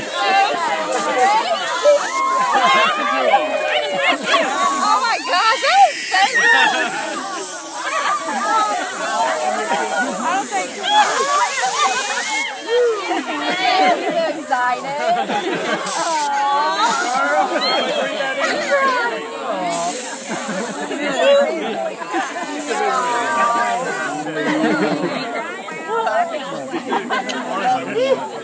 Okay. Oh my gosh, that is so good. I don't think you're excited. Oh.